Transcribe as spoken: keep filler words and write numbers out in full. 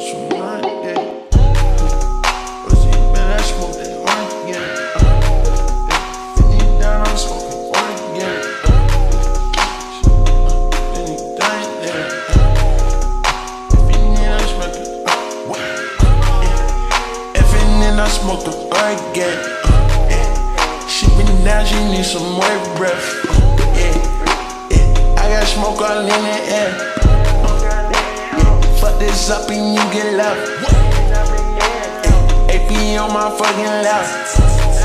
some night, yeah. Pussy, man, I smoke that organic. Fifty down, I'm smoking organic. Anything, yeah. If you need, I'm smoking. If you need, I smoke the organic. She been down, she need some more breath. I got smoke all in the air. Fuck this up and you get left. A P on my fucking left.